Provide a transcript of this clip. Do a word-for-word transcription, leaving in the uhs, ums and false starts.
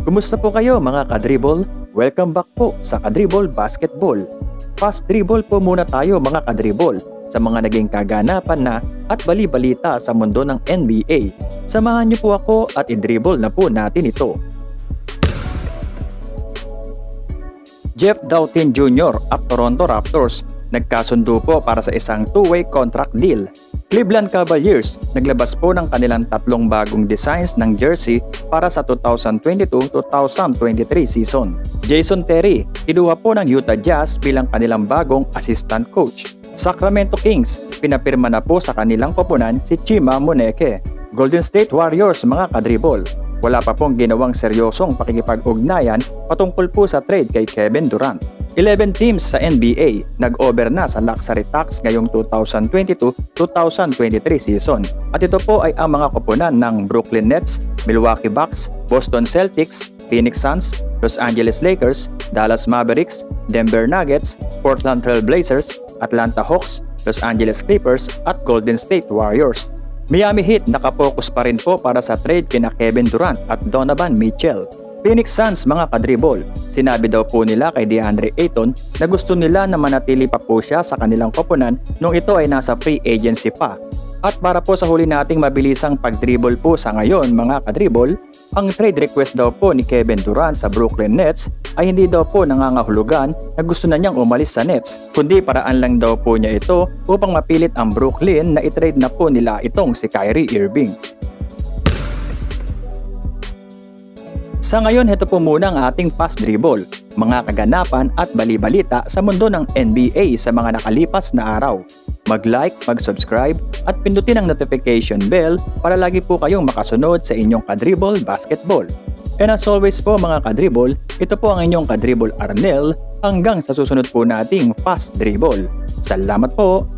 Kumusta po kayo mga kadribble? Welcome back po sa Kadribble Basketball. Fast dribble po muna tayo mga kadribble sa mga naging kaganapan na at bali-balita sa mundo ng N B A. Samahan niyo po ako at i-dribble na po natin ito. Jeff Dautin Junior at Toronto Raptors nagkasundo po para sa isang two-way contract deal. Cleveland Cavaliers naglabas po ng kanilang tatlong bagong designs ng jersey para sa two thousand twenty-two two thousand twenty-three season. Jason Terry kinuha po ng Utah Jazz bilang kanilang bagong assistant coach. Sacramento Kings pinapirma na po sa kanilang koponan si Chima Moneke. Golden State Warriors mga kadribble, wala pa pong ginawang seryosong pakikipag-ugnayan patungkol po sa trade kay Kevin Durant. eleven teams sa N B A nag-over na sa luxury tax ngayong two thousand twenty-two two thousand twenty-three season. At ito po ay ang mga koponan ng Brooklyn Nets, Milwaukee Bucks, Boston Celtics, Phoenix Suns, Los Angeles Lakers, Dallas Mavericks, Denver Nuggets, Portland Trail Blazers, Atlanta Hawks, Los Angeles Clippers at Golden State Warriors. Miami Heat nakapokus pa rin po para sa trade kina Kevin Durant at Donovan Mitchell. Phoenix Suns mga kadribble, sinabi daw po nila kay DeAndre Ayton na gusto nila na manatili pa po siya sa kanilang koponan nung ito ay nasa free agency pa. At para po sa huli nating mabilisang pag-dribble po sa ngayon mga kadribble, ang trade request daw po ni Kevin Durant sa Brooklyn Nets ay hindi daw po nangangahulugan na gusto na niyang umalis sa Nets, kundi paraan lang daw po niya ito upang mapilit ang Brooklyn na i-trade na po nila itong si Kyrie Irving. Sa ngayon, ito po muna ang ating fast dribble, mga kaganapan at bali-balita sa mundo ng N B A sa mga nakalipas na araw. Mag-like, mag-subscribe at pindutin ang notification bell para lagi po kayong makasunod sa inyong Kadribble Basketball. And as always po mga kadribble, ito po ang inyong Kadribble Arnel hanggang sa susunod po nating fast dribble. Salamat po!